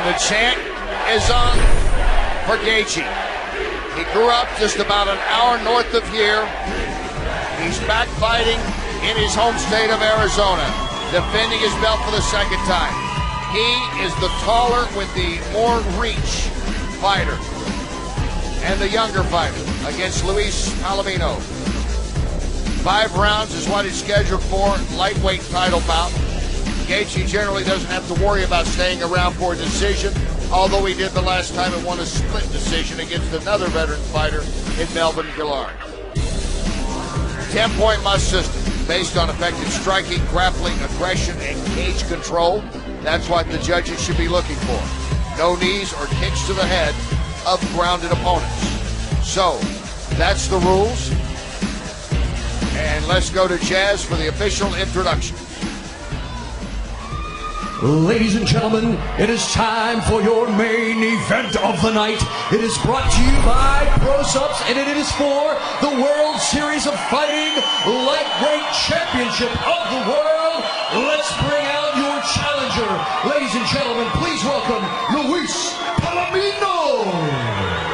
And the chant is on for Gaethje. He grew up just about an hour north of here. He's back fighting in his home state of Arizona, defending his belt for the second time. He is the taller with the more reach fighter and the younger fighter against Luis Palomino. 5 rounds is what he's scheduled for, lightweight title bout. Gaethje generally doesn't have to worry about staying around for a decision, although he did the last time and won a split decision against another veteran fighter in Melvin Gillard. 10-point must system based on effective striking, grappling, aggression, and cage control. That's what the judges should be looking for. No knees or kicks to the head of grounded opponents. So, that's the rules. And let's go to Jazz for the official introduction. Ladies and gentlemen, it is time for your main event of the night. It is brought to you by ProSubs, and it is for the World Series of Fighting Lightweight Championship of the World. Let's bring out your challenger. Ladies and gentlemen, please welcome Luis Palomino.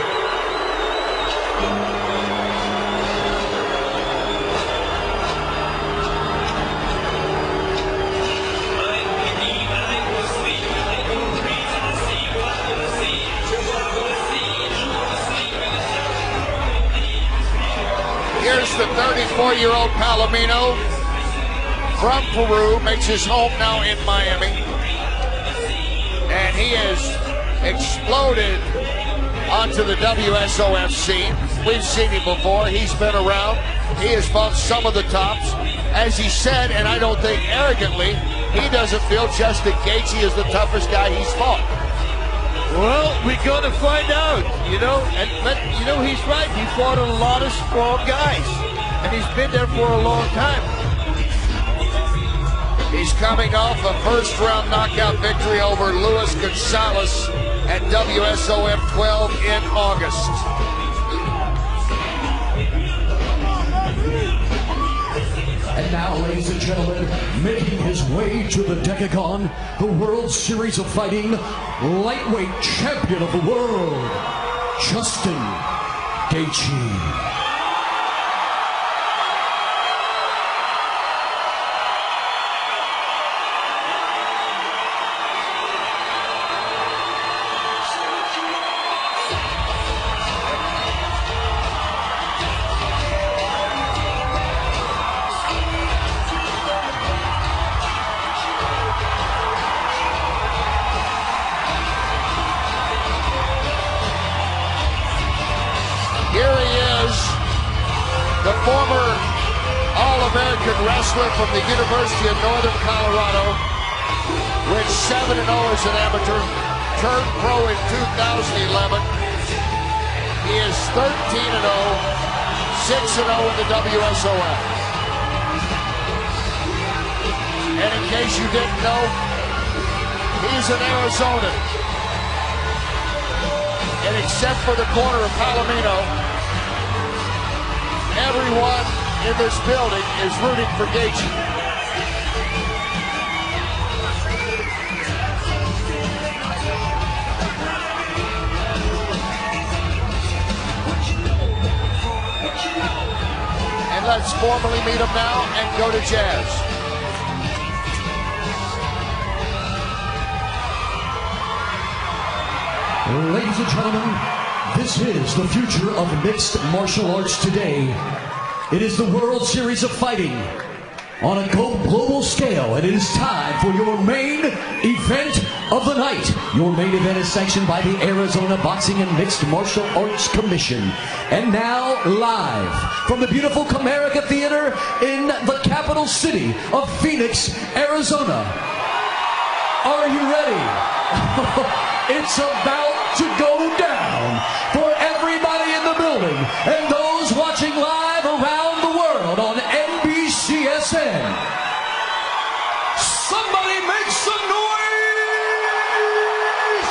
Here's the 34-year-old Palomino from Peru, makes his home now in Miami. And he has exploded onto the WSOF scene. We've seen him before. He's been around. He has fought some of the tops. As he said, and I don't think arrogantly, he doesn't feel Justin Gaethje is the toughest guy he's fought. Well, we're going to find out, but he's right. He fought a lot of strong guys, and he's been there for a long time. He's coming off a first-round knockout victory over Luis Gonzalez at WSOF 12 in August. And now, ladies and gentlemen, making his way to the Decagon, the World Series of Fighting Lightweight Champion of the World, Justin Gaethje. Here he is, the former All-American wrestler from the University of Northern Colorado, went 7-0 as an amateur, turned pro in 2011. He is 13-0, 6-0 in the WSOF. And in case you didn't know, he's an Arizonan. And except for the corner of Palomino, everyone in this building is rooting for Gaethje. And let's formally meet him now and go to Jazz. Ladies and gentlemen, this is the future of mixed martial arts today. It is the World Series of Fighting on a global scale, and it is time for your main event of the night. Your main event is sanctioned by the Arizona Boxing and Mixed Martial Arts Commission. And now, live from the beautiful Comerica Theater in the capital city of Phoenix, Arizona. Are you ready? It's about to go down for everybody in the building and those watching live around the world on NBCSN. Somebody make some noise!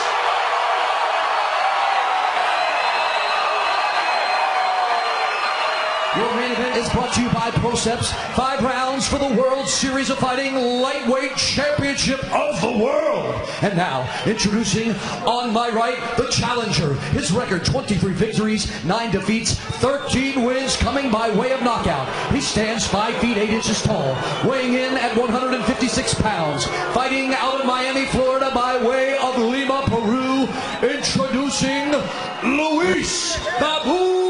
Your main event is brought to to you by Proceps. 5 rounds for the World Series of Fighting Lightweight Championship of the World. And now, introducing on my right, the challenger. His record, 23 victories, 9 defeats, 13 wins, coming by way of knockout. He stands 5 feet 8 inches tall, weighing in at 156 pounds. Fighting out of Miami, Florida, by way of Lima, Peru. Introducing Luis Palomino.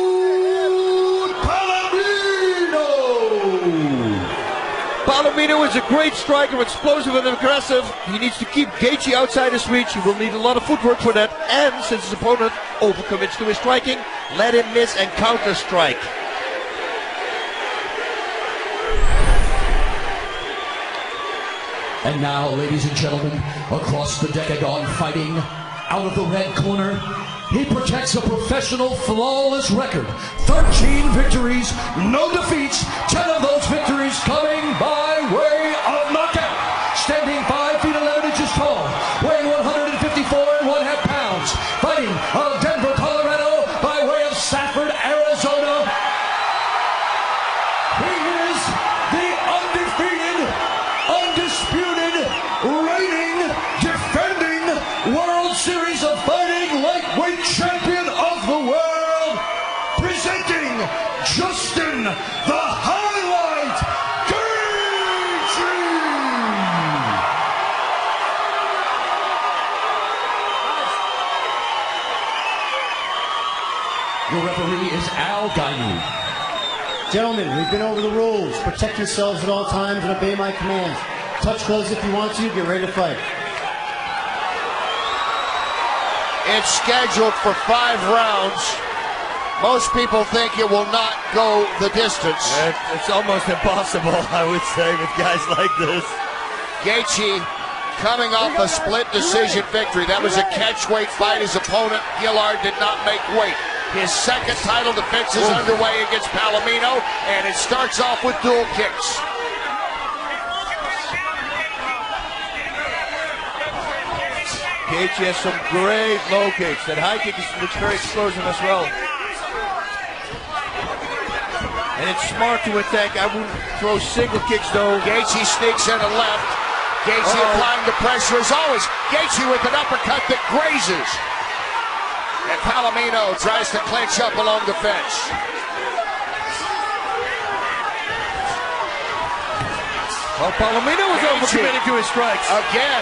Palomino is a great striker, explosive and aggressive. He needs to keep Gaethje outside his reach. He will need a lot of footwork for that. And since his opponent overcommits to his striking, let him miss and counter strike. And now, ladies and gentlemen, across the decagon, fighting out of the red corner, he protects a professional flawless record. 13 victories, no defeats, 10 of those victories coming by way of knockout. Standing 5 feet 11 inches tall, weighing 154.5 pounds. Fighting out of Denver, Colorado, by way of Safford, Arizona. He is the undefeated, undisputed, reigning, defending World Series of Fighting Lightweight Champion of the World, presenting Justin the Highlight Gaethje. Your referee is Al Gainu. Gentlemen, we've been over the rules. Protect yourselves at all times and obey my commands. Touch gloves if you want to. Get ready to fight. It's scheduled for 5 rounds. Most people think it will not go the distance. It's almost impossible, I would say, with guys like this. Gaethje coming off a split decision victory. That was a catchweight fight. His opponent, Gillard, did not make weight. His second title defense is underway against Palomino, and it starts off with dual kicks. Gaethje has some great low kicks. That high kick looks very explosive as well. And it's smart to attack. I wouldn't throw single kicks though. Gaethje sneaks in a left. Gaethje applying the pressure as always. Gaethje with an uppercut that grazes. And Palomino tries to clinch up along the fence. Well, Palomino was overcommitted to his strikes. Again.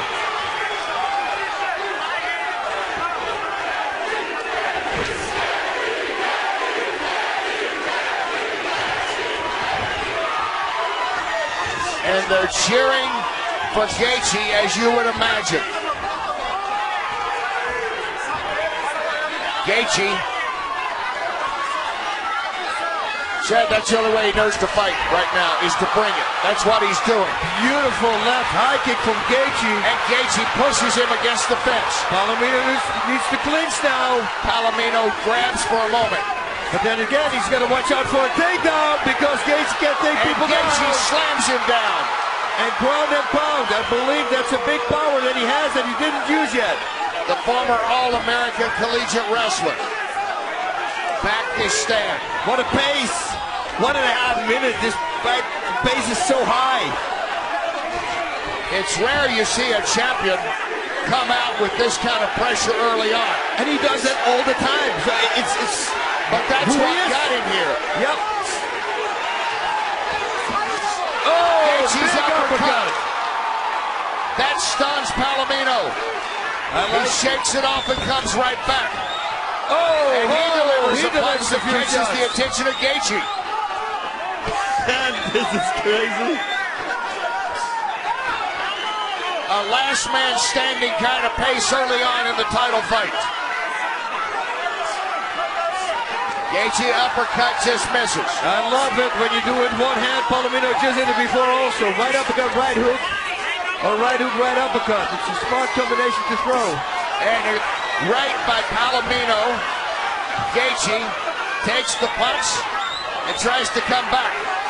And they're cheering for Gaethje, as you would imagine. Gaethje said that's the only way he knows to fight right now, is to bring it. That's what he's doing. Beautiful left high kick from Gaethje. And Gaethje pushes him against the fence. Palomino needs to clinch now. Palomino grabs for a moment. But then again, he's got to watch out for a takedown because Gaethje can't take people down. Gaethje slams him down. And ground and pound. I believe that's a big power that he has that he didn't use yet. The former All-American collegiate wrestler. Back his stand. What a pace. 1.5 minutes. This pace is so high. It's rare you see a champion come out with this kind of pressure early on. And he does that all the time. So but that's what got him here. Yep. Oh, Gaethje's uppercut. That stuns Palomino. He shakes it off and comes right back. And he delivers a punch that catches the attention of Gaethje. This is crazy. A last man standing kind of pace early on in the title fight. Gaethje uppercut just misses. I love it when you do it one hand. Palomino just hit it before also. Right uppercut, right hook. Or right hook, right uppercut. It's a smart combination to throw. And right by Palomino. Gaethje takes the punch and tries to come back.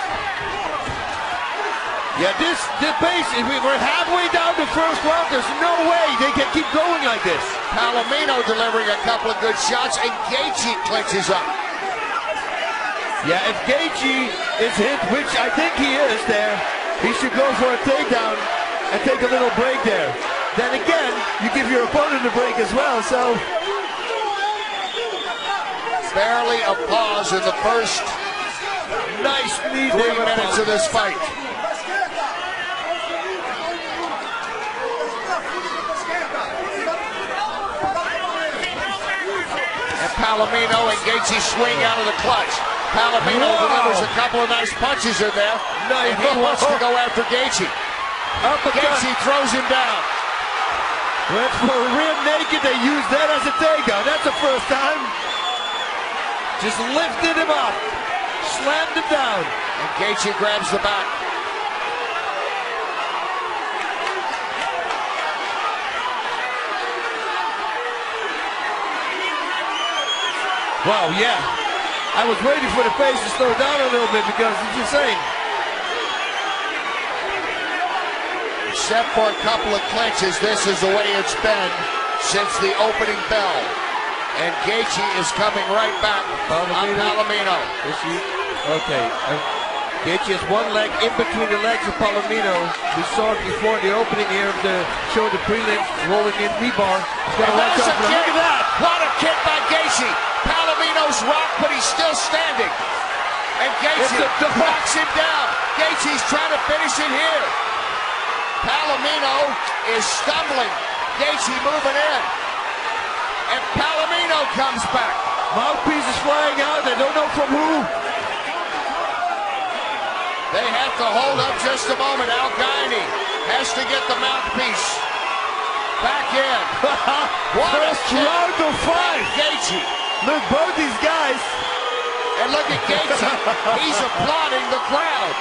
Yeah, this pace, we're halfway down the first round. There's no way they can keep going like this. Palomino delivering a couple of good shots, and Gaethje clinches up. Yeah, if Gaethje is hit, which I think he is there, he should go for a takedown and take a little break there. Then again, you give your opponent a break as well, so... Barely a pause in the first Nice knee 3 minutes of this fight. And Palomino and Gaethje swing out of the clutch. Palomino delivers a couple of nice punches in there. And he wants to go after Gaethje. Gaethje throws him down. Went for a rear naked, they used that as a takedown. That's the first time. Just lifted him up. Slammed him down. And Gaethje grabs the back. Wow, yeah. I was waiting for the pace to slow down a little bit because it's insane. Except for a couple of clinches, this is the way it's been since the opening bell. And Gaethje is coming right back on Palomino. Okay. Gaethje has one leg in between the legs of Palomino. We saw it before in the opening here of the show, the prelims, rolling in knee bar. He's got to watch out. Look at that! What a kick by Gaethje! Palomino's rocked, but he's still standing. And Gaethje knocks him down. Gaethje's trying to finish it here. Palomino is stumbling. Gaethje moving in. And Palomino comes back. Mouthpiece is flying out. They don't know from who. They have to hold up just a moment. Gaethje has to get the mouthpiece back in. What First round of 5. Gaethje. Look, both these guys. And look at Gaethje. He's applauding the crowd.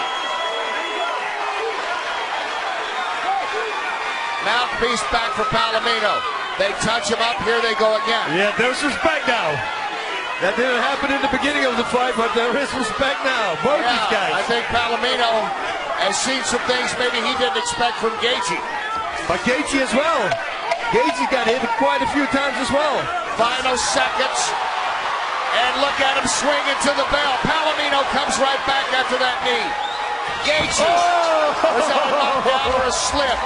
Mouthpiece back for Palomino. They touch him up. Here they go again. Yeah, there's respect now. That didn't happen in the beginning of the fight, but there is respect now. Both these guys. I think Palomino has seen some things maybe he didn't expect from Gaethje. But Gaethje as well. Gaethje got hit quite a few times as well. Final seconds. And look at him swing into the bell. Palomino comes right back after that knee. Gaethje was that a knockdown or a slip?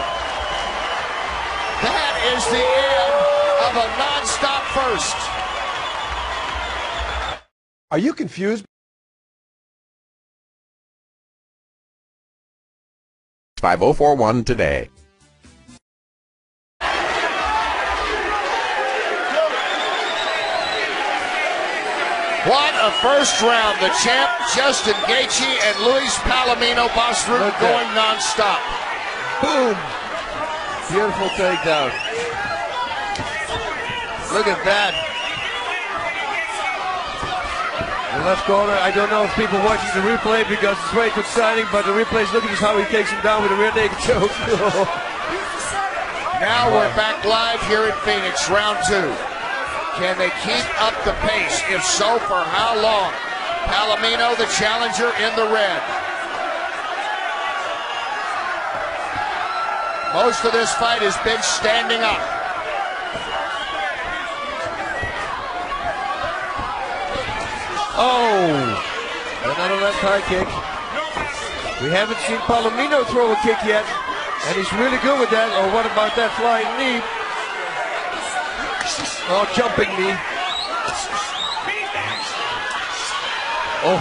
That is the end of a non-stop first. Are you confused? 5041 today. What a first round. The champ, Justin Gaethje, and Luis Palomino Boston going non-stop. Boom. Beautiful takedown. Look at that. The left corner, I don't know if people watching the replay because it's way too exciting, but the replays, look at this, how he takes him down with a rear naked choke. Now we're back live here in Phoenix, round 2. Can they keep up the pace? If so, for how long? Palomino, the challenger, in the red. Most of this fight has been standing up. Oh, another left high kick. We haven't seen Palomino throw a kick yet, and he's really good with that. Or what about that flying knee? Oh, jumping knee. Oh.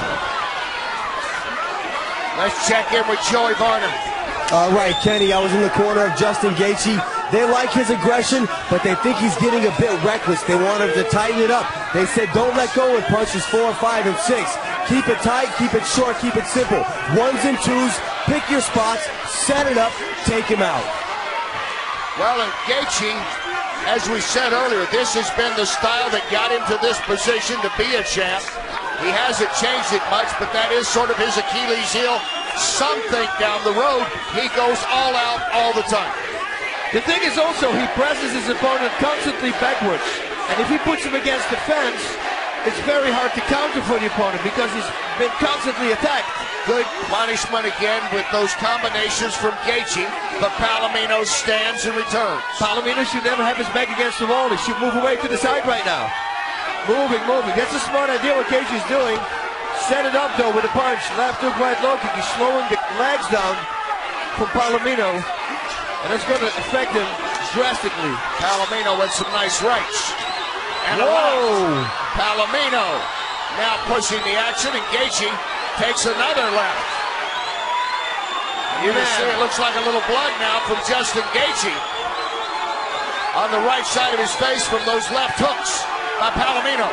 Let's check in with Joey Varner. All right, Kenny, I was in the corner of Justin Gaethje. They like his aggression, but they think he's getting a bit reckless. They want him to tighten it up. They said don't let go with punches 4, 5, and 6. Keep it tight, keep it short, keep it simple. 1s and 2s, pick your spots, set it up, take him out. Well, and Gaethje, as we said earlier, this has been the style that got him to this position to be a champ. He hasn't changed it much, but that is sort of his Achilles heel. Some think down the road he goes all out all the time. The thing is also he presses his opponent constantly backwards. And if he puts him against the fence, it's very hard to counter for the opponent because he's been constantly attacked. Good punishment again with those combinations from Gaethje, but Palomino stands and returns. Palomino should never have his back against the wall. He should move away to the side right now. Moving. That's a smart idea what Gaethje is doing. set it up though with a punch. Left hook, right low kick. He's slowing the legs down from Palomino, and it's going to affect him drastically. Palomino with some nice rights. And a Whoa! left. Palomino now pushing the action, and Gaethje takes another left. You can see it looks like a little blood now from Justin Gaethje on the right side of his face from those left hooks by Palomino.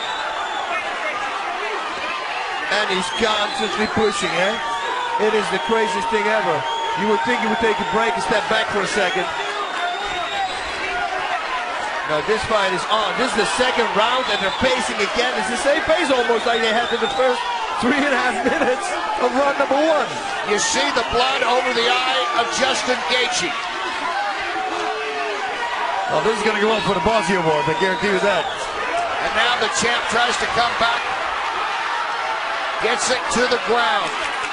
And he's constantly pushing, eh? It is the craziest thing ever. You would think he would take a break and step back for a second. Now this fight is on. This is the second round and they're pacing again. It's the same pace almost like they had in the first 3.5 minutes of round number 1. You see the blood over the eye of Justin Gaethje. Oh, this is going to go up for the Bossy Award, I guarantee you that. And now the champ tries to come back. Gets it to the ground.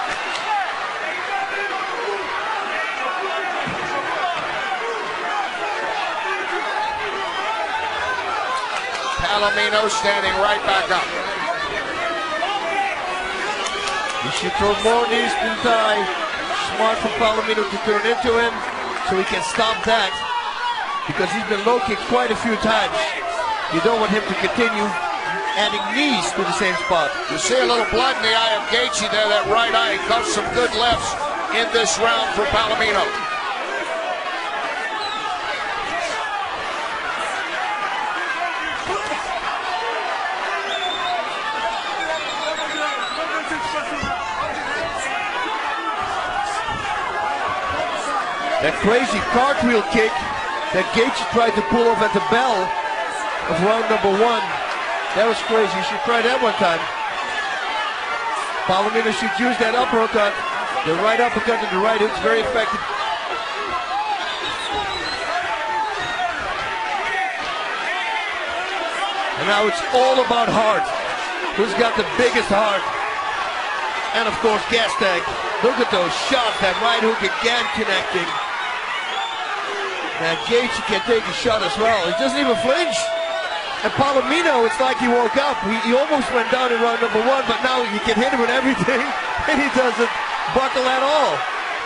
Palomino standing right back up. He should throw more knees than tie. Smart for Palomino to turn into him so he can stop that, because he's been low kicked quite a few times. You don't want him to continue adding knees to the same spot. You see a little blood in the eye of Gaethje there, that right eye. He got some good lefts in this round for Palomino. That crazy cartwheel kick that Gaethje tried to pull off at the bell of round number 1. That was crazy. You should try that one time. Palomino should use that uppercut. The right uppercut and the right hook is very effective. And now it's all about heart. Who's got the biggest heart? And of course, gas tank. Look at those shots. That right hook again connecting. Now Gaethje can take a shot as well. He doesn't even flinch. And Palomino, it's like he woke up. He almost went down in round number 1, but now you can hit him with everything, and he doesn't buckle at all.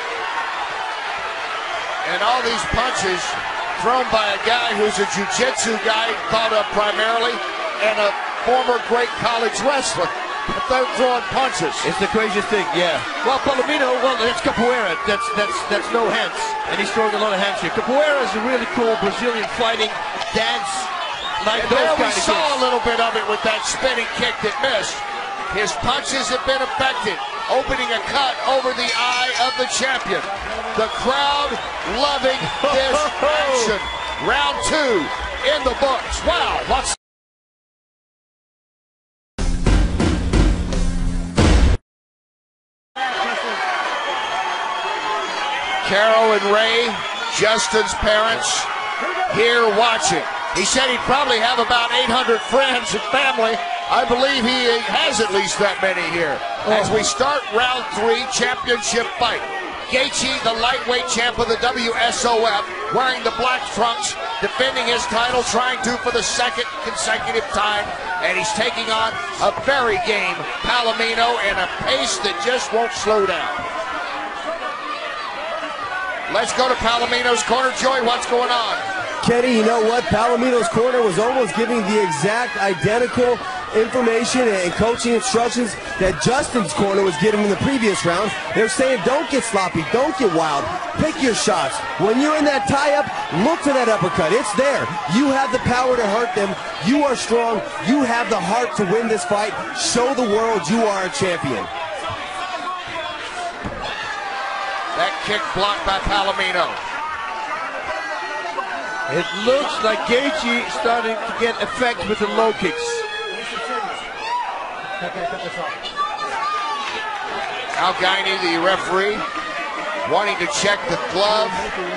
And all these punches thrown by a guy who's a jiu-jitsu guy, thought of primarily, and a former great college wrestler. But they're throwing punches. It's the craziest thing, yeah. Well, Palomino, well, that's capoeira. That's no hands, and he's throwing a lot of hands here. Capoeira is a really cool Brazilian fighting dance. Like and there we saw a little bit of it with that spinning kick that missed. His punches have been effective, opening a cut over the eye of the champion. The crowd loving this action. Round 2 in the books. Wow, what's Carol and Ray, Justin's parents, here watching. He said he'd probably have about 800 friends and family. I believe he has at least that many here. As we start round 3 championship fight. Gaethje, the lightweight champ of the WSOF, wearing the black trunks, defending his title, trying to for the 2nd consecutive time. And he's taking on a very game Palomino in a pace that just won't slow down. Let's go to Palomino's corner. Joey, what's going on? Kenny, you know what? Palomino's corner was almost giving the exact identical information and coaching instructions that Justin's corner was giving in the previous round. They're saying, don't get sloppy, don't get wild, pick your shots. When you're in that tie-up, look for that uppercut. It's there. You have the power to hurt them. You are strong. You have the heart to win this fight. Show the world you are a champion. That kick blocked by Palomino. It looks like Gaethje starting to get effect with the low kicks. Al Gaini, the referee, wanting to check the glove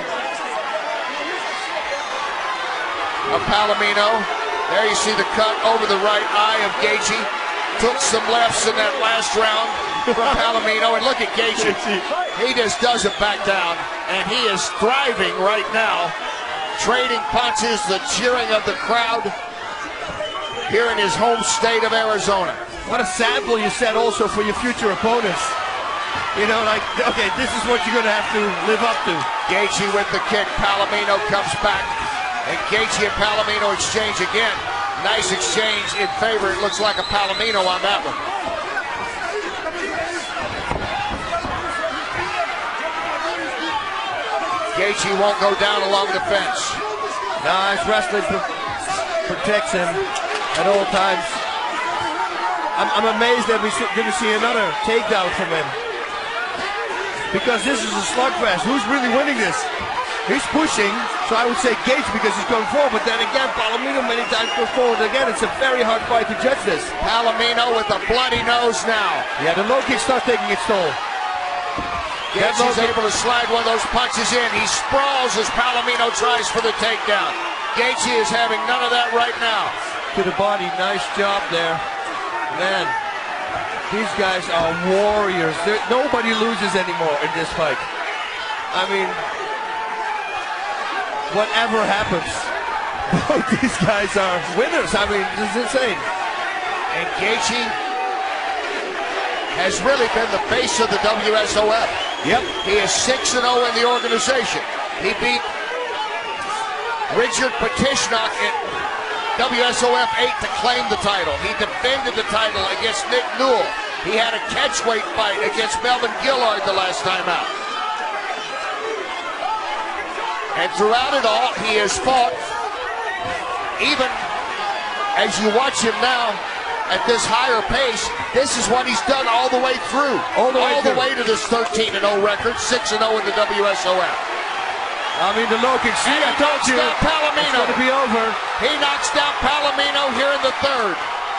of Palomino. There you see the cut over the right eye of Gaethje. Took some lefts in that last round from Palomino. And look at Gaethje. He just doesn't back down. And he is thriving right now. Trading punches, the cheering of the crowd here in his home state of Arizona. What a sample you set also for your future opponents. You know, like, okay, this is what you're going to have to live up to. Gaethje with the kick. Palomino comes back. And Gaethje and Palomino exchange again. Nice exchange in favor. It looks like a Palomino on that one. Gaethje won't go down along the fence. Nice wrestling protects him at all times. I'm amazed that we're going to see another takedown from him. Because this is a slugfest. Who's really winning this? He's pushing, so I would say Gaethje because he's going forward. But then again, Palomino many times goes forward. Again, it's a very hard fight to judge this. Palomino with a bloody nose now. Yeah, the low kick starts taking its toll. Gaethje's able to slide one of those punches in. He sprawls as Palomino tries for the takedown. Gaethje is having none of that right now. To the body, nice job there. Man, these guys are warriors. Nobody loses anymore in this fight. I mean, whatever happens, both these guys are winners. I mean, this is insane. And Gaethje has really been the face of the WSOF. Yep. He is 6-0 in the organization. He beat Richard Petishnock at WSOF 8 to claim the title. He defended the title against Nick Newell. He had a catchweight fight against Melvin Gillard the last time out. And throughout it all, he has fought, even as you watch him now at this higher pace, this is what he's done all the way through. All the way to this 13-0 record, 6-0 in the WSOF. I mean, the low kick. See, I told you, it's going to be over. He knocks down Palomino here in the third.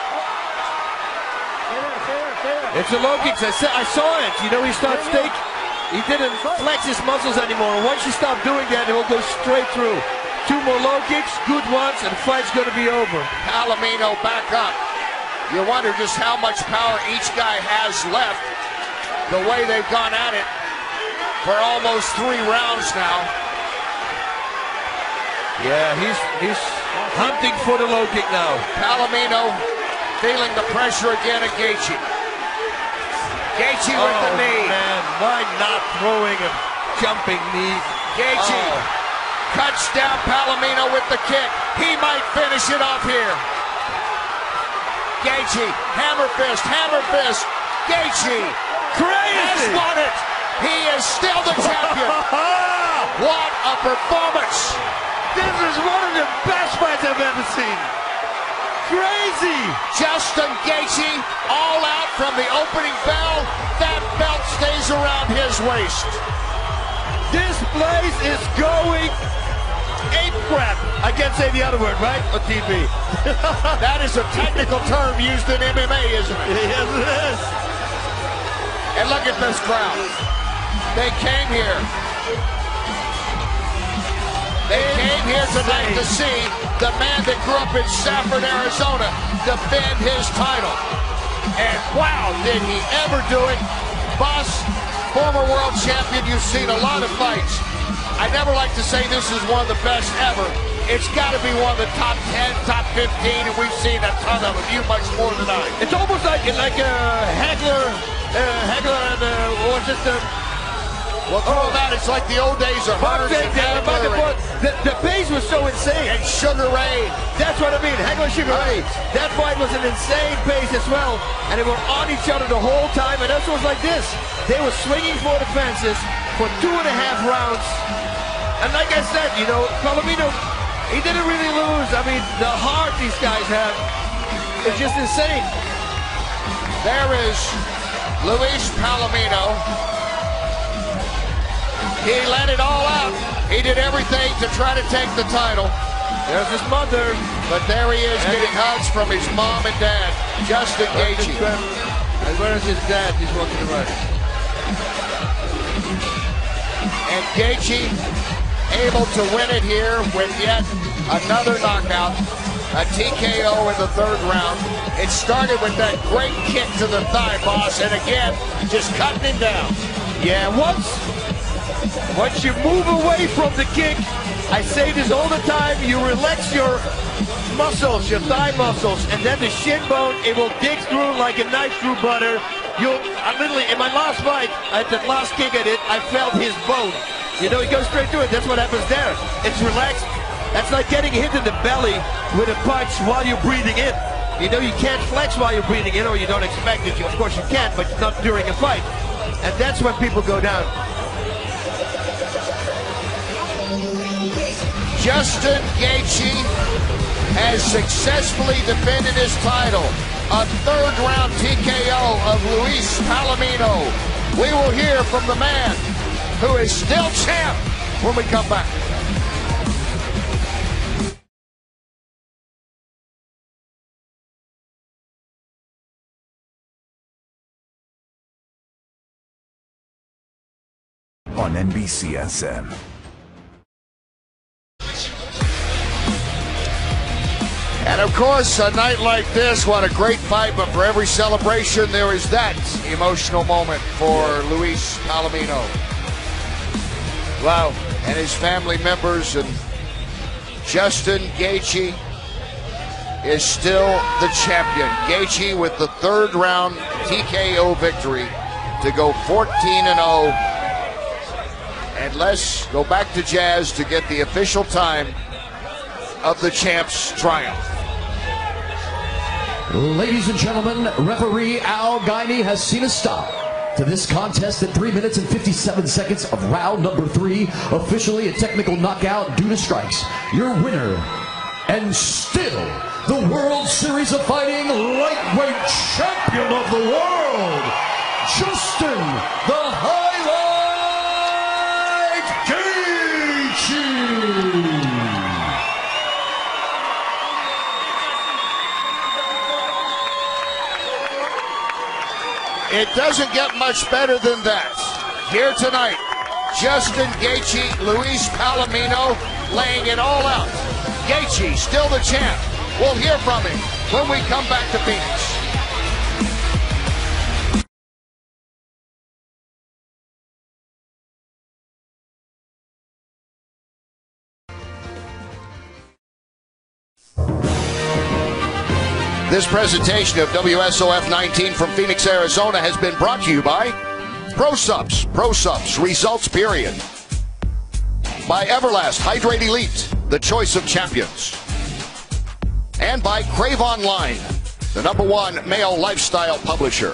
It's a low kick. I saw it. You know, he starts he didn't flex his muscles anymore. Once he stopped doing that, it will go straight through. 2 more low kicks, good ones, and the fight's going to be over. Palomino back up. You wonder just how much power each guy has left. The way they've gone at it for almost 3 rounds now. Yeah, he's hunting for the low kick now. Palomino feeling the pressure again at Gaethje. Gaethje with the knee. Man, why not throwing a jumping knee? Gaethje cuts down Palomino with the kick. He might finish it off here. Gaethje, hammer fist, hammer fist. Gaethje has won it. He is still the champion. What a performance. This is one of the best fights I've ever seen. Crazy. Justin Gaethje all out from the opening bell. That belt stays around his waist. This place is going ape crap. I can't say the other word, right? On TV. That is a technical term used in MMA, isn't it? Yes, it is. And look at this crowd. They came here. They came here tonight to see the man that grew up in Safford, Arizona, defend his title. And wow, did he ever do it. Boss, former world champion, you've seen a lot of fights. I never like to say this is one of the best ever. It's got to be one of the top 10, top 15, and we've seen a ton of them. You much more than I. It's almost like Hagler and what's it? Well, throw him out. It's like the old days of Hurst and Hagler. The pace was so insane. And Sugar Ray. That's what I mean. Hagler, Sugar Ray. That fight was an insane pace as well. And they were on each other the whole time. And that's what was like this. They were swinging for the fences for 2.5 rounds. And like I said, you know, Palomino, he didn't really lose. I mean, the heart these guys have is just insane. There is Luis Palomino. He let it all out. He did everything to try to take the title. There's his mother. But there he is getting hugs from his mom and dad, Justin Gaethje. And where is his dad? He's walking around. And Gaethje able to win it here with yet another knockout. A TKO in the third round. It started with that great kick to the thigh, boss, and again, just cutting him down. Yeah, once you move away from the kick, I say this all the time, you relax your muscles, your thigh muscles, and then the shin bone, it will dig through like a knife through butter. I literally, in my last fight, at that last kick I did, I felt his bone. You know, he goes straight through it. That's what happens there. It's relaxed. That's like getting hit in the belly with a punch while you're breathing in. You know, you can't flex while you're breathing in, or you don't expect it. Of course you can, but not during a fight. And that's when people go down. Justin Gaethje has successfully defended his title. A third-round TKO of Luis Palomino. We will hear from the man who is still champ when we come back. On NBCSN. And of course, a night like this, what a great fight, but for every celebration, there is that emotional moment for Luis Palomino. Wow. And his family members, and Justin Gaethje is still the champion. Gaethje with the third round TKO victory to go 14-0. And let's go back to Jazz to get the official time of the champ's triumph. Ladies and gentlemen, referee Al Gaini has seen a stop to this contest at 3 minutes and 57 seconds of round number 3, officially a technical knockout due to strikes. Your winner, and still the World Series of Fighting lightweight champion of the world, Justin the Highlight Gaethje. It doesn't get much better than that. Here tonight, Justin Gaethje, Luis Palomino laying it all out. Gaethje still the champ. We'll hear from him when we come back to Phoenix. This presentation of WSOF 19 from Phoenix, Arizona has been brought to you by ProSubs, results period. By Everlast Hydrate Elite, the choice of champions. And by Crave Online, the #1 male lifestyle publisher.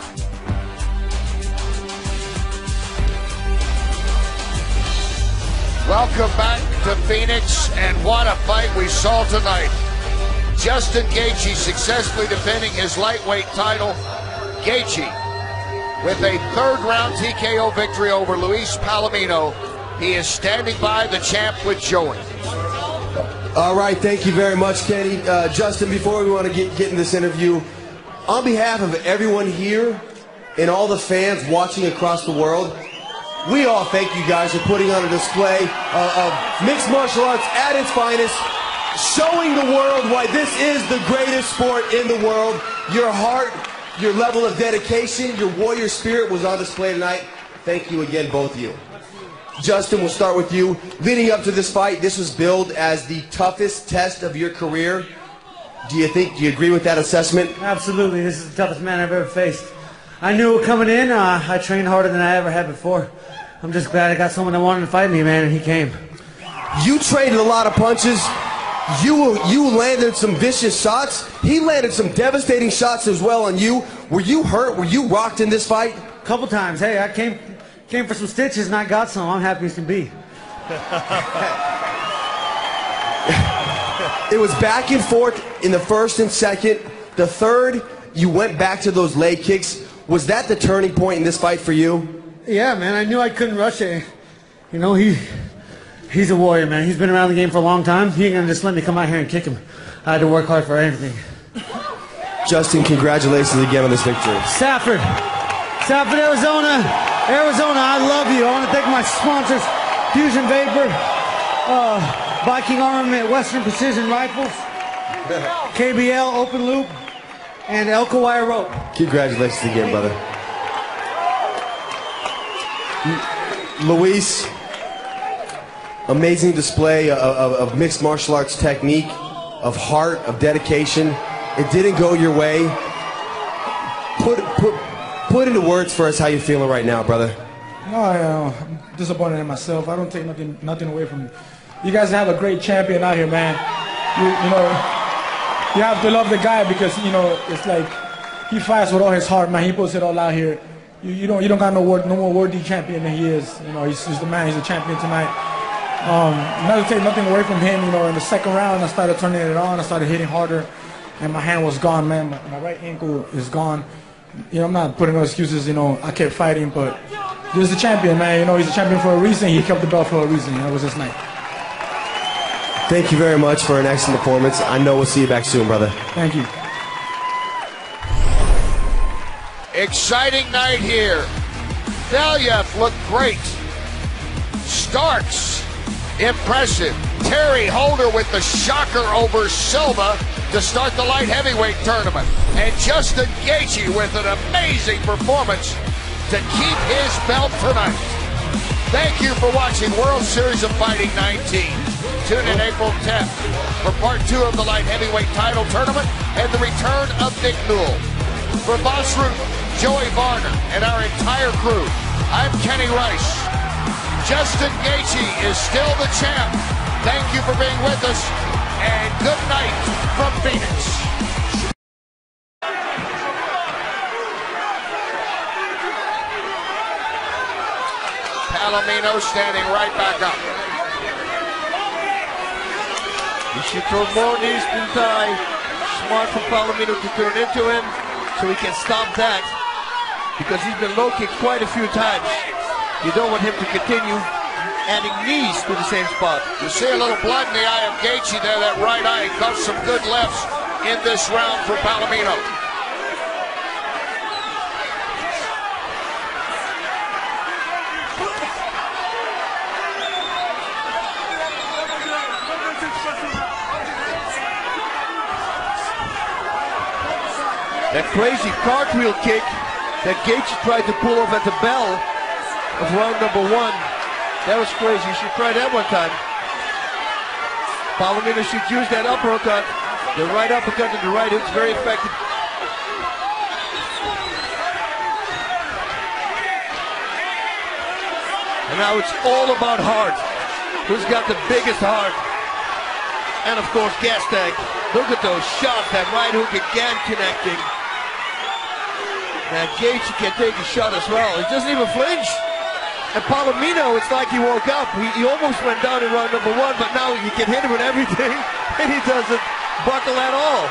Welcome back to Phoenix, and what a fight we saw tonight. Justin Gaethje successfully defending his lightweight title. Gaethje with a third-round TKO victory over Luis Palomino. He is standing by the champ with Joey. All right, thank you very much, Kenny. Justin, before we want to get in this interview, on behalf of everyone here and all the fans watching across the world, we all thank you guys for putting on a display of mixed martial arts at its finest, showing the world why this is the greatest sport in the world. Your heart, your level of dedication, your warrior spirit was on display tonight. Thank you again, both of you. Justin, we'll start with you. Leading up to this fight, this was billed as the toughest test of your career. Do you agree with that assessment? Absolutely. This is the toughest man I've ever faced. I knew it coming in. I trained harder than I ever had before. I'm just glad I got someone that wanted to fight me, man, and he came. You traded a lot of punches. You landed some vicious shots. He landed some devastating shots as well on you. Were you hurt? Were you rocked in this fight? A couple times. Hey, I came for some stitches and I got some. I'm happy as can be. It was back and forth in the first and second. The third, you went back to those leg kicks. Was that the turning point in this fight for you? Yeah, man. I knew I couldn't rush it. You know, he's a warrior, man. He's been around the game for a long time. He ain't gonna just let me come out here and kick him. I had to work hard for everything. Justin, congratulations again on this victory. Safford, Arizona, I love you. I want to thank my sponsors, Fusion Vapor, Viking Armament, Western Precision Rifles, KBL Open Loop, and Elko Wire Rope. Congratulations again, brother. Luis, amazing display of mixed martial arts technique. of heart, of dedication. It didn't go your way. Put into words for us how you're feeling right now, brother. No, I'm disappointed in myself. I don't take nothing away from you. You guys have a great champion out here, man. You know, you have to love the guy because, you know, it's like he fights with all his heart, man. He puts it all out here. You don't got no more worthy champion than he is. You know, he's the man. He's a champion tonight. Not to take nothing away from him. You know, in the second round, I started turning it on. I started hitting harder, and my hand was gone, man. My right ankle is gone. You know, I'm not putting no excuses. You know, I kept fighting, but he's the champion, man. You know, he's a champion for a reason. He kept the belt for a reason. That was his night. Thank you very much for an excellent performance. I know we'll see you back soon, brother. Thank you. Exciting night here. Gaethje looked great. Starks, impressive. Terry Holder with the shocker over Silva to start the light heavyweight tournament. And Justin Gaethje with an amazing performance to keep his belt tonight. Thank you for watching World Series of Fighting 19. Tune in April 10th for part 2 of the light heavyweight title tournament and the return of Nick Newell. For Boss Root, Joey Varner, and our entire crew, I'm Kenny Rice. Justin Gaethje is still the champ. Thank you for being with us, and good night from Phoenix. Palomino standing right back up. He should throw more knees than tie. Smart for Palomino to turn into him so he can stop that, because he's been low kicked quite a few times. You don't want him to continue adding knees to the same spot. You see a little blood in the eye of Gaethje there, that right eye. He caught some good lefts in this round for Palomino. That crazy cartwheel kick that Gaethje tried to pull off at the bell of round number 1. That was crazy. You should try that one time. Palomino should use that uppercut. The right uppercut and the right hook is very effective. And now it's all about heart. Who's got the biggest heart? And of course, gas tank. Look at those shots. That right hook again connecting. Now Gaethje can take a shot as well. He doesn't even flinch. And Palomino, it's like he woke up. He almost went down in round number 1, but now you can hit him with everything, and he doesn't buckle at all.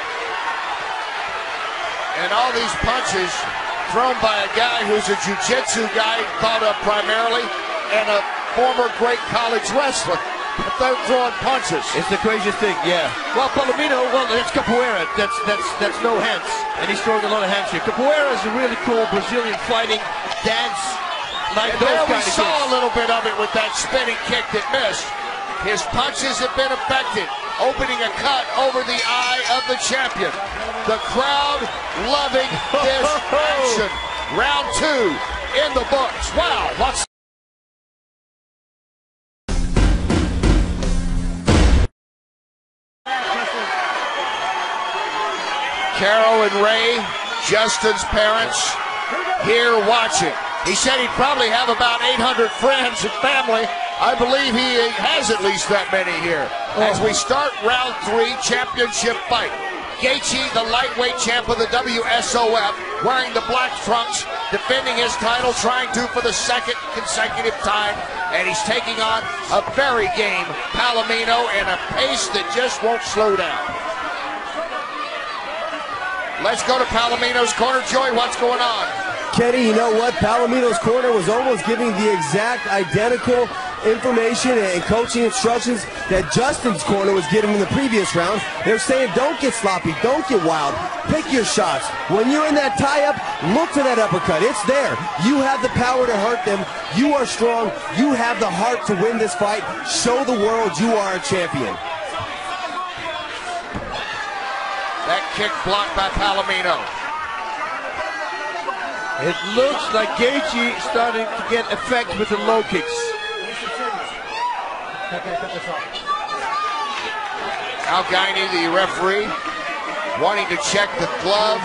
And all these punches thrown by a guy who's a jiu-jitsu guy, thought of primarily, and a former great college wrestler. They're throwing punches. It's the craziest thing, yeah. Well, Palomino, well, that's capoeira. That's no hands, and he's throwing a lot of hands here. Capoeira is a really cool Brazilian fighting dance. Like and there we saw a little bit of it with that spinning kick that missed. His punches have been effective, opening a cut over the eye of the champion. The crowd loving this action. Round 2 in the books. Wow, what's Carol and Ray, Justin's parents, here watching. He said he'd probably have about 800 friends and family. I believe he has at least that many here. As we start round 3 championship fight. Gaethje, the lightweight champ of the WSOF, wearing the black trunks, defending his title, trying to for the 2nd consecutive time. And he's taking on a very game Palomino in a pace that just won't slow down. Let's go to Palomino's corner. Joey, what's going on? Kenny, you know what? Palomino's corner was almost giving the exact identical information and coaching instructions that Justin's corner was giving in the previous round. They're saying, don't get sloppy, don't get wild, pick your shots. When you're in that tie-up, look for that uppercut. It's there. You have the power to hurt them. You are strong. You have the heart to win this fight. Show the world you are a champion. That kick blocked by Palomino. It looks like Gaethje starting to get effect with the low kicks. Gaethje, the referee, wanting to check the glove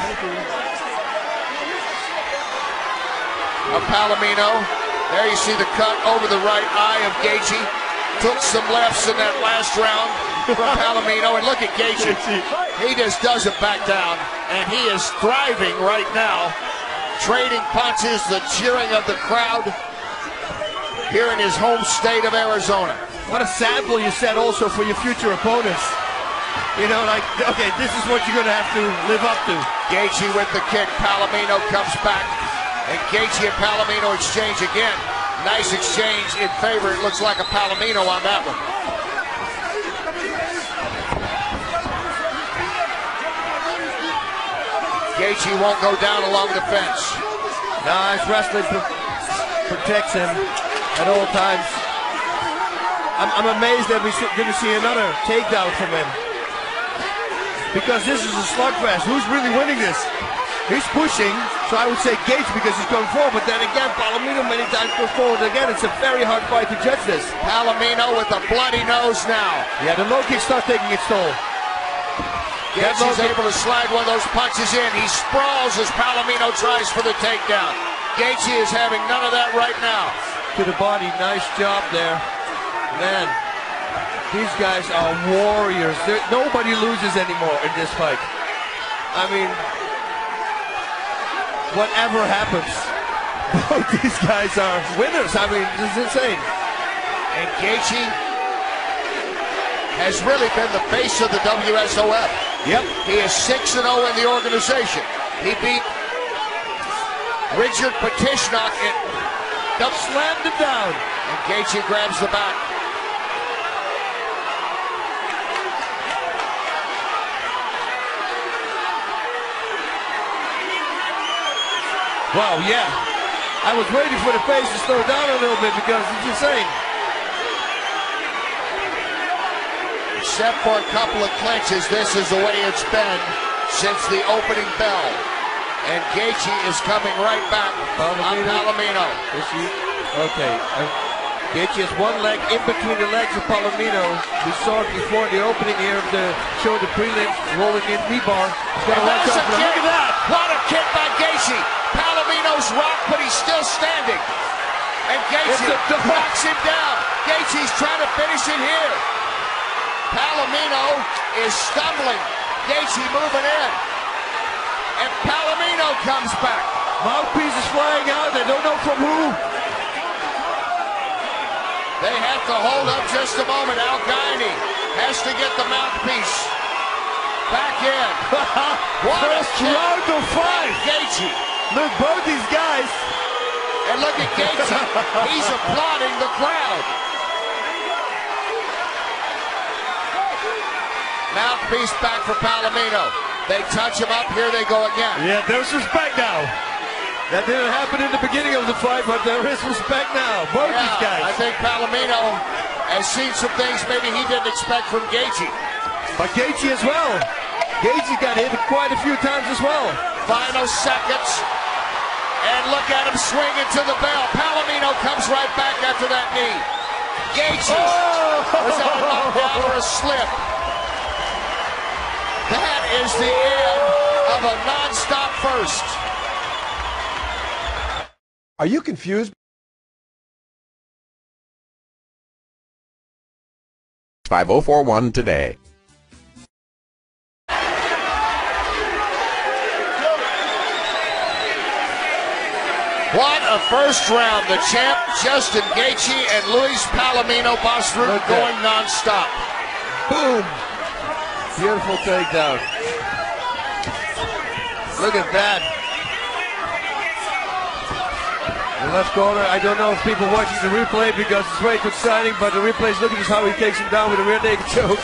of Palomino. There you see the cut over the right eye of Gaethje. Took some lefts in that last round from Palomino. And look at Gaethje. He just doesn't back down. And he is thriving right now. Trading punches, the cheering of the crowd here in his home state of Arizona. What a sample you set also for your future opponents. You know, like, okay, this is what you're going to have to live up to. Gaethje with the kick. Palomino comes back. And Gaethje and Palomino exchange again. Nice exchange in favor. It looks like a Palomino on that one. Gaethje won't go down along the fence. Nice wrestling protects him at all times. I'm amazed that we're going to see another takedown from him. Because this is a slugfest. Who's really winning this? He's pushing, so I would say Gaethje because he's going forward, but then again, Palomino many times goes forward again. It's a very hard fight to judge this. Palomino with a bloody nose now. Yeah, the low kick starts taking its toll. Gaethje's able to slide one of those punches in. He sprawls as Palomino tries for the takedown. Gaethje is having none of that right now. To the body, nice job there. Man, these guys are warriors. Nobody loses anymore in this fight. I mean, whatever happens, both these guys are winners. I mean, this is insane. And Gaethje has really been the face of the WSOF. Yep. He is 6-0 in the organization. He beat Richard Petishnock and slammed him down. And Gaethje grabs the back. Wow, yeah. I was waiting for the pace to slow down a little bit because it's insane. Except for a couple of clinches, this is the way it's been since the opening bell. And Gaethje is coming right back on Palomino. Okay. Gaethje has one leg in between the legs of Palomino. We saw it before the opening here of the show, the prelims, rolling in rebar. Look at that! What a kick by Gaethje! Palomino's rocked, but he's still standing. And Gaethje knocks him down. Gaethje's trying to finish it here. Palomino is stumbling. Gaethje moving in. And Palomino comes back. Mouthpiece is flying out. They don't know from who. They have to hold up just a moment. Gaethje has to get the mouthpiece back in. What First round of five. Gaethje. Look, both these guys. And look at Gaethje. He's applauding the crowd. Mouthpiece back for Palomino. They touch him up. Here they go again. Yeah, there's respect now. That didn't happen in the beginning of the fight, but there is respect now. Both these guys. I think Palomino has seen some things maybe he didn't expect from Gaethje. But Gaethje as well. Gaethje got hit quite a few times as well. Final seconds. And look at him swing into the bell. Palomino comes right back after that knee. Gaethje was that a knockdown or a slip? That is the end of a non-stop first. Are you confused? 5041 today. What a first round. The champ, Justin Gaethje, and Luis Palomino boss route going non-stop. Boom. Beautiful takedown. Look at that. The left corner, I don't know if people watching the replay because it's way too exciting, but the replay is looking at how he takes him down with a rear naked choke.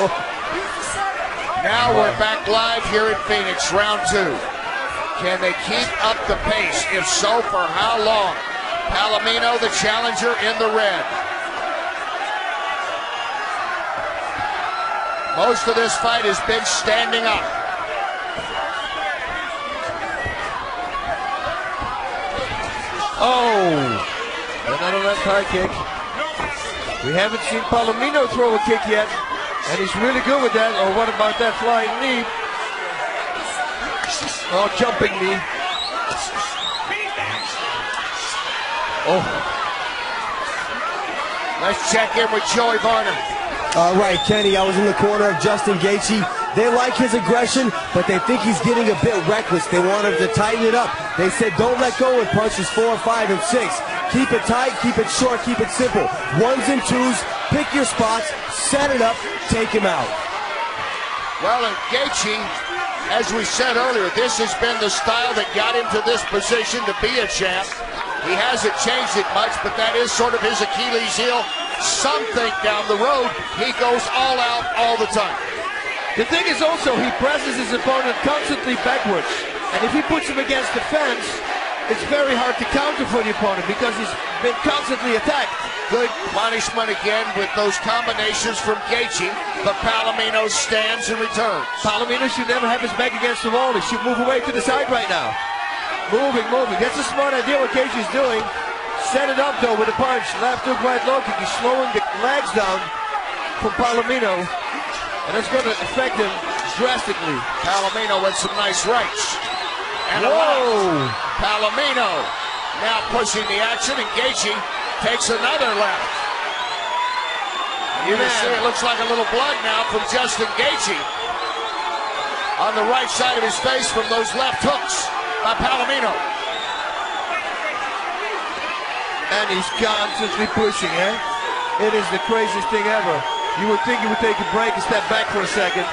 Now we're back live here in Phoenix, round 2. Can they keep up the pace? If so, for how long? Palomino, the challenger, in the red. Most of this fight has been standing up. Oh, another left high kick. We haven't seen Palomino throw a kick yet. And he's really good with that. Oh, what about that flying knee? Oh, jumping knee. Oh. Let's check in with Joey Barnum. All right, Kenny, I was in the corner of Justin Gaethje. They like his aggression, but they think he's getting a bit reckless. They want him to tighten it up. They said don't let go in punches 4, 5, and 6. Keep it tight, keep it short, keep it simple. 1s and 2s, pick your spots, set it up, take him out. Well, and Gaethje, as we said earlier, this has been the style that got him to this position to be a champ. He hasn't changed it much, but that is sort of his Achilles heel. Some think down the road, he goes all out all the time. The thing is also, he presses his opponent constantly backwards. And if he puts him against the fence, it's very hard to counter for the opponent because he's been constantly attacked. Good punishment again with those combinations from Gaethje, but Palomino stands and returns. Palomino should never have his back against the wall. He should move away to the side right now. Moving. That's a smart idea what Gaethje's doing. Set it up though with a punch. Left hook, right low kick. He's slowing the legs down from Palomino. And that's going to affect him drastically. Palomino with some nice rights. And whoa! Palomino now pushing the action, and Gaethje takes another left. You can see it looks like a little blood now from Justin Gaethje on the right side of his face from those left hooks by Palomino. And he's constantly pushing, eh? It is the craziest thing ever. You would think he would take a break and step back for a second.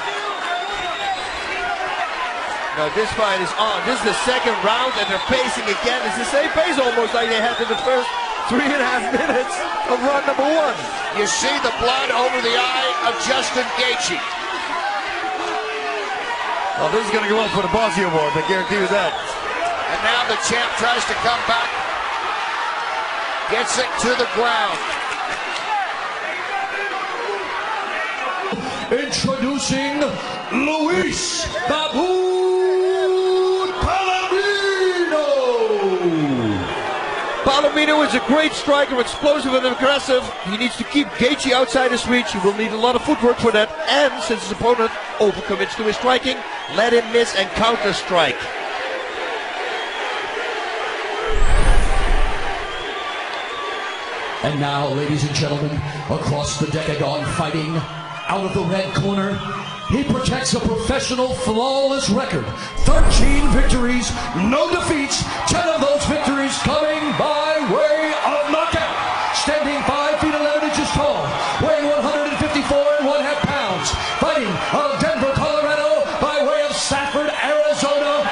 No, this fight is on. This is the second round, and they're pacing again. It's the same pace almost like they had in the first 3.5 minutes of round number 1. You see the blood over the eye of Justin Gaethje. Well, this is going to go up for the Bossy Award, I guarantee you that. And now the champ tries to come back. Gets it to the ground. Introducing Luis Palomino. Palomino is a great striker, explosive and aggressive. He needs to keep Gaethje outside his reach. He will need a lot of footwork for that. And since his opponent overcommits to his striking, let him miss and counter strike. And now, ladies and gentlemen, across the decagon fighting, out of the red corner, he protects a professional flawless record. 13 victories, no defeats, 10 of those victories coming by way of knockout. Standing 5 feet 11 inches tall, weighing 154.5 pounds, fighting out of Denver, Colorado, by way of Safford, Arizona.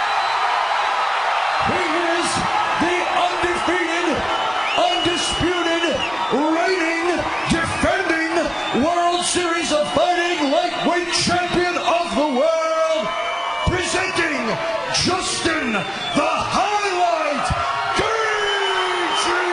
He is the undefeated, undisputed, reigning, defending World Series of Fighting lightweight champion of the world, presenting Justin the Highlight Gaethje.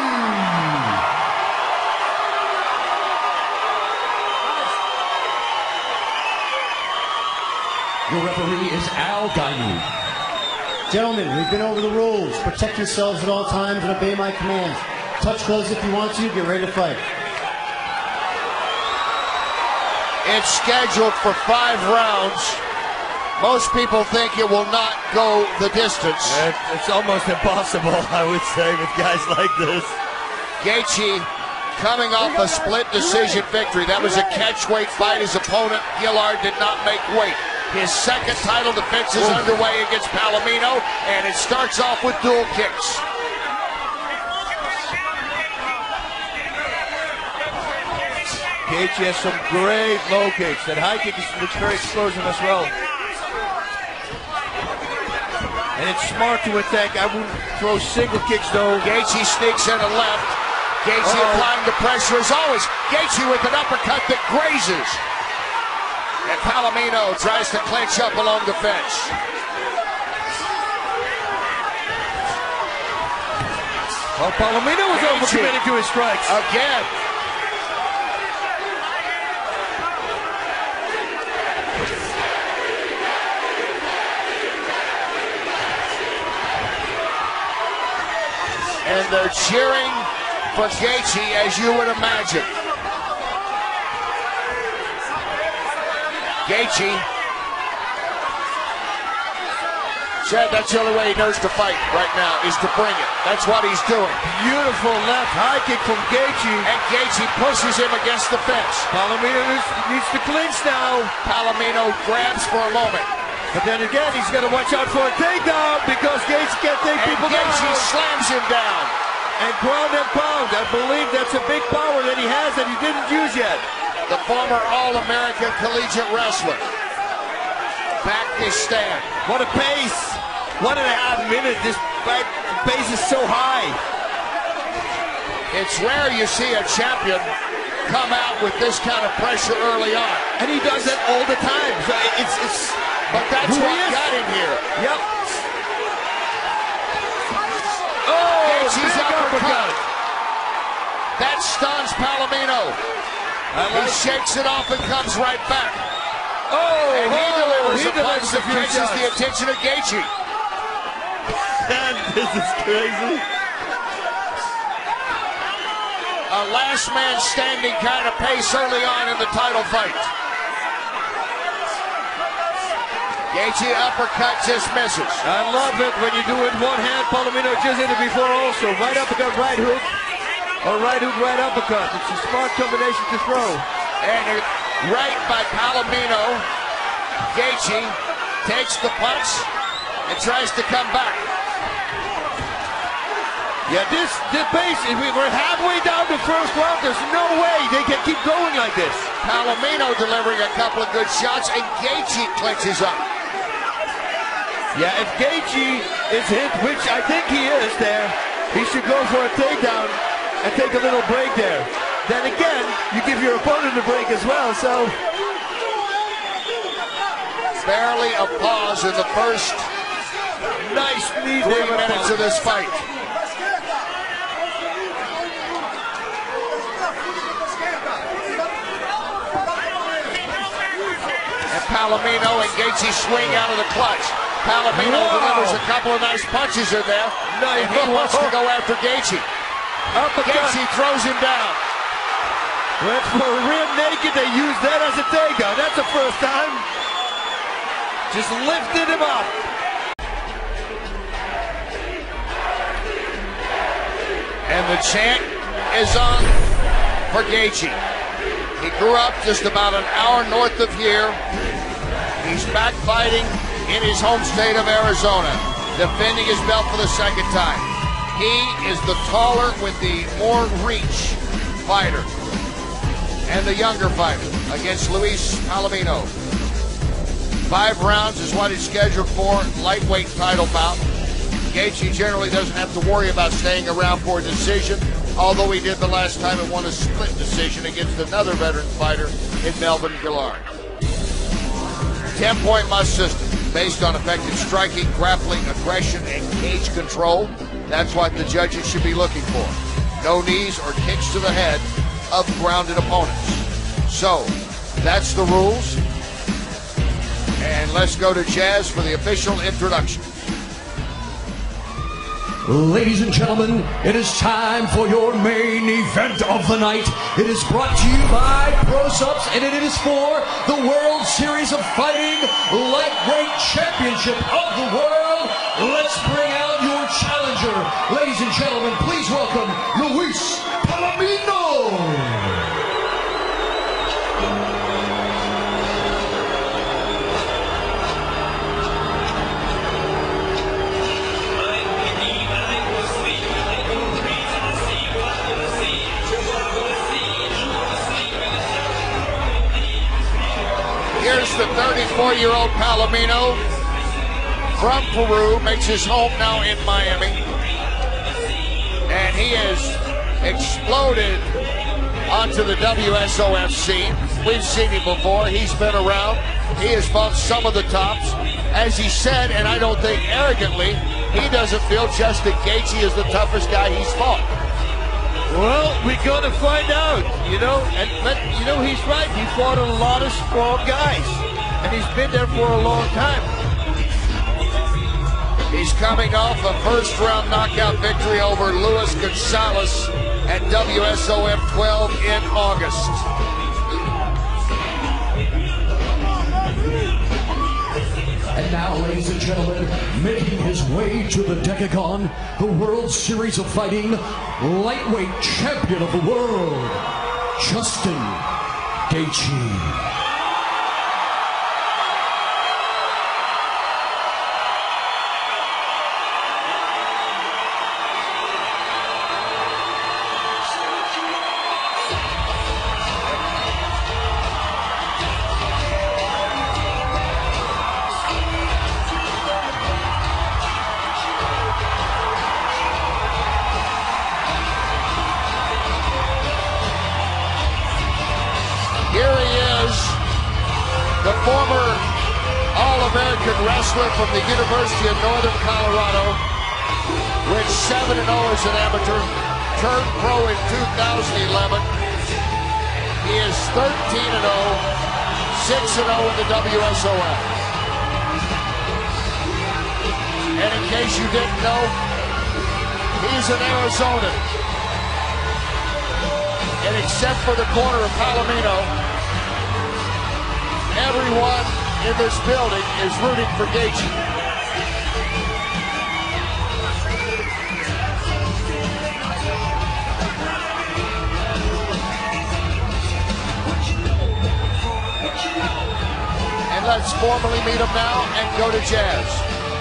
Your referee is Al Gainu. Gentlemen, we've been over the rules. Protect yourselves at all times and obey my commands. Touch gloves if you want to. Get ready to fight. It's scheduled for 5 rounds. Most people think it will not go the distance. It's almost impossible, I would say, with guys like this. Gaethje coming off a split decision victory. That was a catchweight fight. His opponent, Gillard, did not make weight. His second title defense is underway against Palomino, and it starts off with dual kicks. Gaethje has some great low kicks. That high kick looks very explosive as well. And it's smart to attack. I wouldn't throw single kicks though. Gaethje sneaks in a left. Gaethje applying the pressure as always. Gaethje with an uppercut that grazes. And Palomino tries to clinch up along the fence. Well, Palomino was overcommitting to his strikes. Again. And they're cheering for Gaethje, as you would imagine. Gaethje said that's the only way he knows to fight right now is to bring it. That's what he's doing. Beautiful left high kick from Gaethje. And Gaethje pushes him against the fence. Palomino needs to clinch now. Palomino grabs for a moment. But then again, he's got to watch out for a takedown because Gaethje can't take people down. Gaethje slams him down. And ground and pound. I believe that's a big power that he has that he didn't use yet. The former All-American collegiate wrestler. Back his stand. What a pace. 1.5 minutes. This pace is so high. It's rare you see a champion come out with this kind of pressure early on. And he does that all the time. So but that's what got him here. Yep. Oh, Gaethje's uppercut. That stuns Palomino. He shakes it off and comes right back. Oh, and he delivers a punch that few catches shots. the attention of Gaethje. And this is crazy. A last man standing kind of pace early on in the title fight. Gaethje uppercut just misses. I love it when you do it one hand. Palomino just hit it before also. Right uppercut, right hook. Or right hook, right uppercut. It's a smart combination to throw. And right by Palomino. Gaethje takes the punch and tries to come back. Yeah, the pace, we're halfway down the first round. There's no way they can keep going like this. Palomino delivering a couple of good shots, and Gaethje clinches up. Yeah, if Gaethje is hit, which I think he is there, he should go for a takedown and take a little break there. Then again, you give your opponent a break as well, so... Barely a pause in the first nice knee 3 minutes of this fight. And Palomino and Gaethje swing out of the clutch. Palomino delivers a couple of nice punches in there. And he wants to go after Gaethje. Gaethje throws him down. Went for a rear naked. They used that as a takedown. That's the first time. Just lifted him up. And the chant is on for Gaethje. He grew up just about an hour north of here. He's back fighting in his home state of Arizona, defending his belt for the second time. He is the taller with the more reach fighter and the younger fighter against Luis Palomino. 5 rounds is what he's scheduled for, lightweight title bout. Gaethje generally doesn't have to worry about staying around for a decision, although he did the last time and won a split decision against another veteran fighter in Melvin Gillard. 10-point must system, based on effective striking, grappling, aggression, and cage control. That's what the judges should be looking for. No knees or kicks to the head of grounded opponents. So, that's the rules. And let's go to Jazz for the official introduction. Ladies and gentlemen, it is time for your main event of the night. It is brought to you by ProSubs, and it is for the World Series of Fighting Lightweight Championship of the World. Let's bring out your challenger. Ladies and gentlemen, please welcome Luis Palomino. Here's the 34-year-old Palomino from Peru, makes his home now in Miami. And he has exploded onto the WSOF scene. We've seen him before. He's been around. He has fought some of the tops. As he said, and I don't think arrogantly, he doesn't feel Justin Gaethje is the toughest guy he's fought. Well, we're gonna find out, but he's right. He fought a lot of strong guys, and he's been there for a long time. He's coming off a first-round knockout victory over Luis Gonzalez at WSOF 12 in August. now, ladies and gentlemen, making his way to the Decagon, the World Series of Fighting lightweight champion of the world, Justin Gaethje. Here he is, the former All-American wrestler from the University of Northern Colorado, went 7-0 as an amateur, turned pro in 2011. He is 13-0, 6-0 in the WSOF. And in case you didn't know, he's an Arizonan. And except for the corner of Palomino, everyone in this building is rooting for Gaethje. And let's formally meet him now and go to Jazz.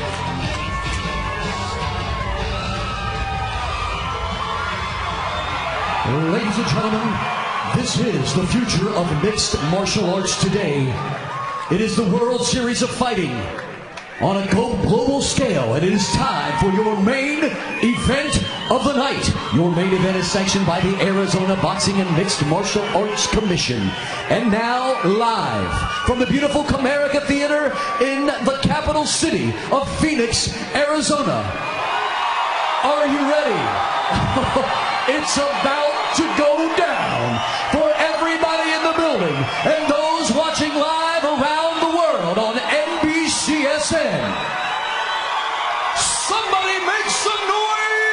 Ladies and gentlemen, this is the future of mixed martial arts today. It is the World Series of Fighting on a global scale, and it is time for your main event of the night. Your main event is sanctioned by the Arizona Boxing and Mixed Martial Arts Commission. And now, live from the beautiful Comerica Theater in the capital city of Phoenix, Arizona. Are you ready? It's about to go down for everybody in the building and those watching live around the world on NBCSN. Somebody make some noise!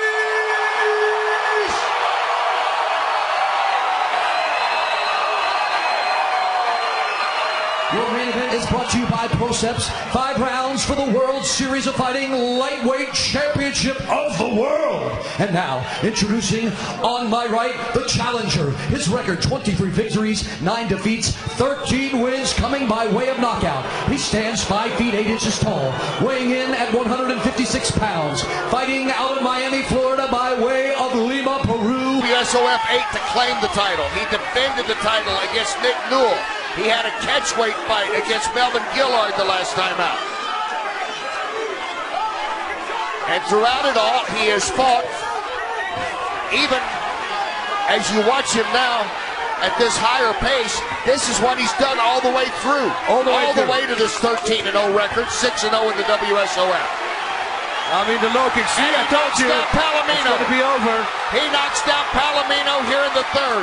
Your main event is brought to you by Proceps. 5 rounds for the World Series of Fighting Lightweight Championship of the World. And now, introducing on my right, the challenger. His record, 23 victories, 9 defeats, 13 wins, coming by way of knockout. He stands 5 feet 8 inches tall, weighing in at 156 pounds. Fighting out of Miami, Florida by way of Lima, Peru. WSOF 8 to claim the title. He defended the title against Nick Newell. He had a catchweight fight against Melvin Gillard the last time out. And throughout it all, he has fought, even as you watch him now at this higher pace, this is what he's done all the way through. All the way to this 13-0 record, 6-0 in the WSOF. I mean, the low kick, see, I told you, Palomino. it's going to be over. He knocks down Palomino here in the third.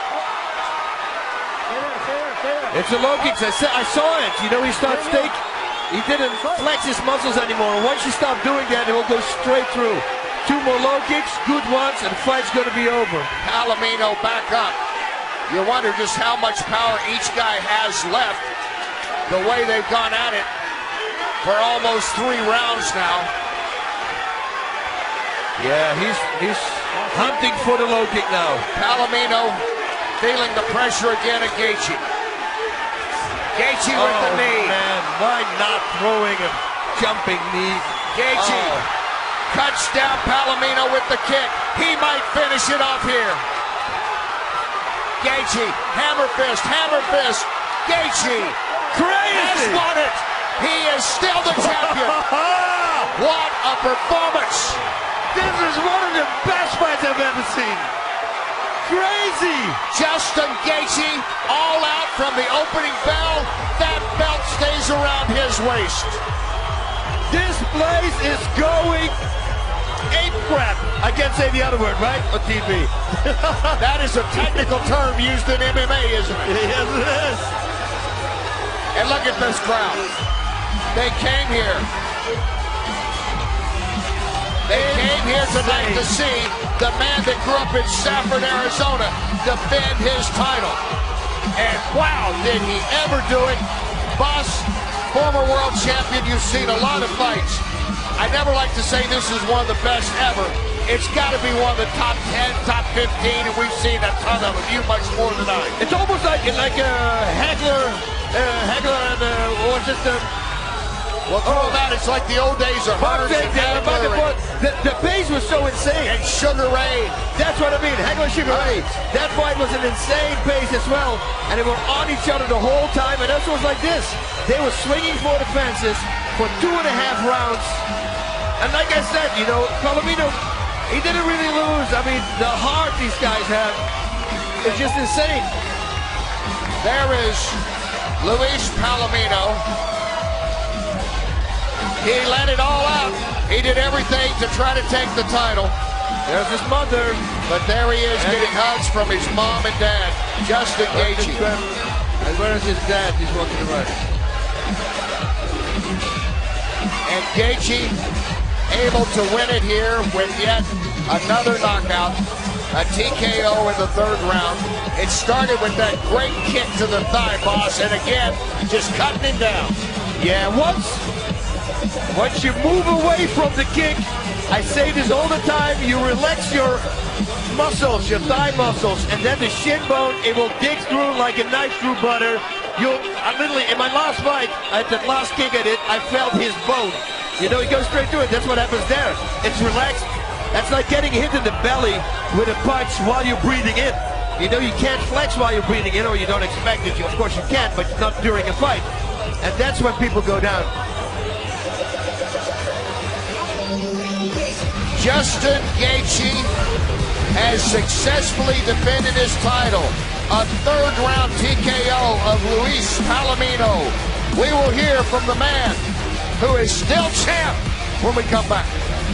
It's a low kick. I saw it. You know, he didn't flex his muscles anymore. And once you stop doing that, it will go straight through. 2 more low kicks, good ones, and the fight's going to be over. Palomino back up. You wonder just how much power each guy has left. The way they've gone at it for almost 3 rounds now. Yeah, he's hunting for the low kick now. Palomino feeling the pressure again at Gaethje. Gaethje with the knee. Man, why not throwing a jumping knee? Gaethje cuts down Palomino with the kick. He might finish it off here. Gaethje, hammer fist, hammer fist. Gaethje has won it. He is still the champion. What a performance. This is one of the best fights I've ever seen. Crazy! Justin Gaethje, all out from the opening bell. That belt stays around his waist. This place is going ape crap. I can't say the other word, right? On TV. That is a technical term used in MMA, isn't it? Yes, it is. And look at this crowd. They came here. They came here tonight to see the man that grew up in Safford, Arizona, defend his title. And wow, did he ever do it. Boss, former world champion, you've seen a lot of fights. I never like to say this is one of the best ever. It's got to be one of the top 10, top 15, and we've seen a ton of them. You much more than I. It's almost like Hagler and what's this? Well, throw that. It's like the old days of Hunters and Hagler. The pace was so insane. And Sugar Ray. That's what I mean. Hagler, Sugar Ray. That fight was an insane pace as well, and they were on each other the whole time. And this was like this. They were swinging for the fences for 2.5 rounds. And like I said, you know, Palomino, he didn't really lose. I mean, the heart these guys have is just insane. There is Luis Palomino. He let it all out. He did everything to try to take the title. There's his mother. But there he is getting hugs from his mom and dad, Justin Gaethje. And where is his dad? He's walking around. And Gaethje able to win it here with yet another knockout, a TKO in the 3rd round. It started with that great kick to the thigh, boss, and again, just cutting him down. Yeah, once you move away from the kick, I say this all the time, you relax your muscles, your thigh muscles, and then the shin bone, it will dig through like a knife through butter. I literally, in my last fight, at that last kick I did, I felt his bone. You know, he goes straight through it. That's what happens there. It's relaxed. That's like getting hit in the belly with a punch while you're breathing in. You know, you can't flex while you're breathing in, or you don't expect it. Of course you can, but not during a fight. And that's when people go down. Justin Gaethje has successfully defended his title. A 3rd round TKO of Luis Palomino. We will hear from the man who is still champ when we come back.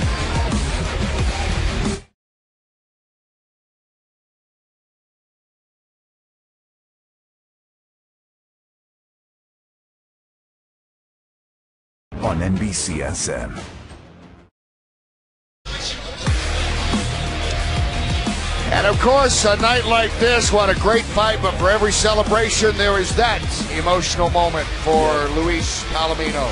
On NBCSN. And of course, a night like this, what a great fight, but for every celebration, there is that emotional moment for Luis Palomino.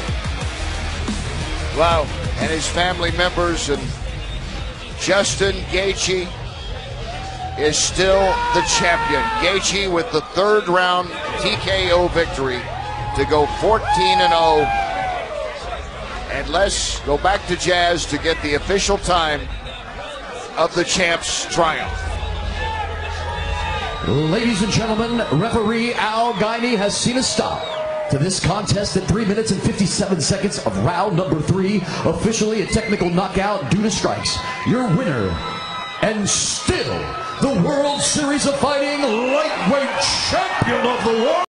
Wow. And his family members, and Justin Gaethje is still the champion. Gaethje with the 3rd round TKO victory to go 14-0. And let's go back to Jazz to get the official time of the champ's triumph. Ladies and gentlemen, referee Al Gaini has seen a stop to this contest at 3 minutes and 57 seconds of round number 3, officially a technical knockout due to strikes. Your winner, and still the World Series of Fighting lightweight champion of the world.